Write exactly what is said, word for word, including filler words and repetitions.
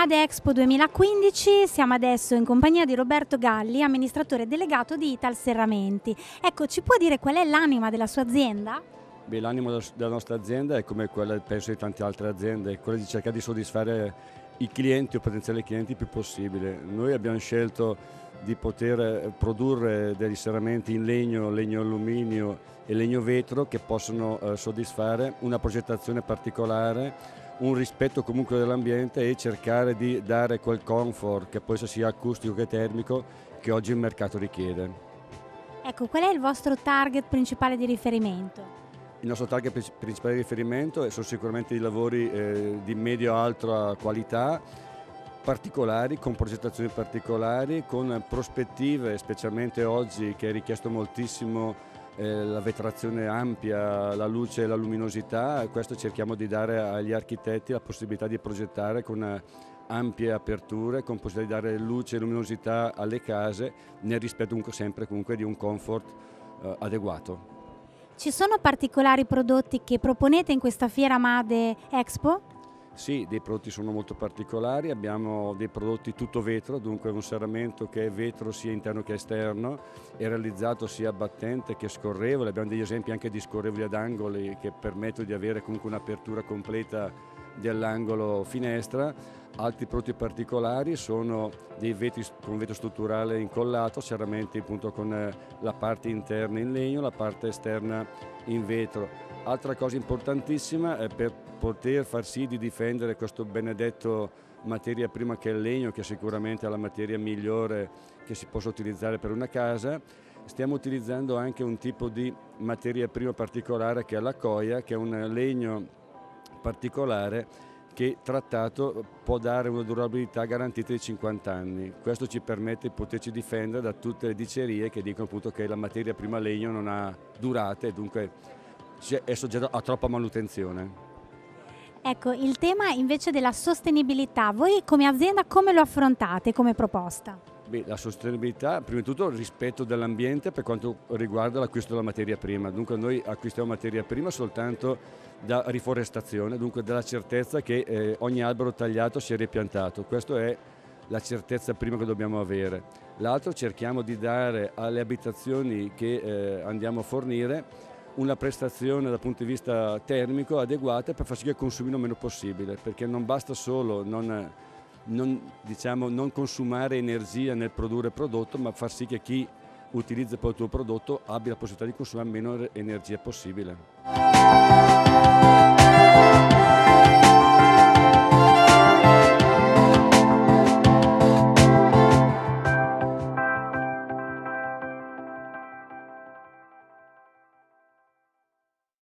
Made Expo duemilaquindici, siamo adesso in compagnia di Roberto Galli, amministratore delegato di Ital Serramenti. Ecco, ci può dire qual è l'anima della sua azienda? Beh, l'animo della nostra azienda è come quella, penso, di tante altre aziende, quella di cercare di soddisfare i clienti o potenziali clienti il più possibile. Noi abbiamo scelto di poter produrre degli serramenti in legno, legno alluminio e legno vetro che possono eh, soddisfare una progettazione particolare, un rispetto comunque dell'ambiente e cercare di dare quel comfort, che poi sia acustico che termico, che oggi il mercato richiede. Ecco, qual è il vostro target principale di riferimento? Il nostro target principale di riferimento sono sicuramente i lavori eh, di medio-alta qualità, particolari, con progettazioni particolari, con prospettive, specialmente oggi che è richiesto moltissimo eh, la vetrazione ampia, la luce e la luminosità. Questo cerchiamo di dare agli architetti la possibilità di progettare con ampie aperture, con possibilità di dare luce e luminosità alle case, nel rispetto comunque sempre comunque di un comfort eh, adeguato. Ci sono particolari prodotti che proponete in questa fiera Made Expo? Sì, dei prodotti sono molto particolari, abbiamo dei prodotti tutto vetro, dunque un serramento che è vetro sia interno che esterno, è realizzato sia battente che scorrevole, abbiamo degli esempi anche di scorrevoli ad angoli che permettono di avere comunque un'apertura completa dell'angolo finestra. Altri prodotti particolari sono dei vetri con vetro strutturale incollato, serramenti appunto con la parte interna in legno, la parte esterna in vetro. Altra cosa importantissima è per poter far sì di difendere questo benedetto materia prima che è il legno, che sicuramente è la materia migliore che si possa utilizzare per una casa. Stiamo utilizzando anche un tipo di materia prima particolare che è la coia, che è un legno particolare che trattato può dare una durabilità garantita di cinquanta anni. Questo ci permette di poterci difendere da tutte le dicerie che dicono appunto che la materia prima legno non ha durata e dunque è soggetto a troppa manutenzione. Ecco, il tema invece della sostenibilità, voi come azienda come lo affrontate come proposta? Beh, la sostenibilità, prima di tutto il rispetto dell'ambiente per quanto riguarda l'acquisto della materia prima, dunque noi acquistiamo materia prima soltanto da riforestazione, dunque dalla certezza che eh, ogni albero tagliato sia ripiantato, questa è la certezza prima che dobbiamo avere. L'altro, cerchiamo di dare alle abitazioni che eh, andiamo a fornire una prestazione dal punto di vista termico adeguata per far sì che consumino meno possibile, perché non basta solo non, non, diciamo, non consumare energia nel produrre prodotto, ma far sì che chi utilizza poi il tuo prodotto abbia la possibilità di consumare meno energia possibile.